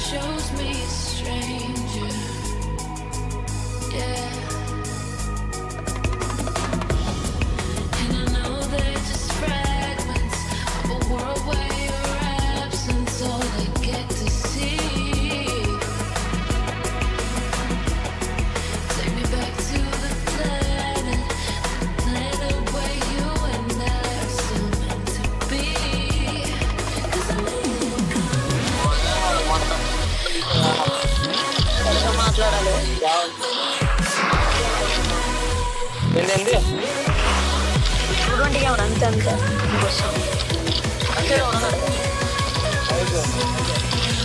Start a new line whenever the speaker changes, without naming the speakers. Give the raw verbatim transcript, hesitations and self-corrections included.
chose me a stranger. Yeah. And I know they're just fragments of a world where your absence all I get to see. Take me back to the planet, the planet where you and I are still meant to be. 'Cause I know you will
మాట్లాడాలి
ఏంటండి
ట్వంటీగా ఉంది అంతే అంతే ఇంకొస్తాం అంతే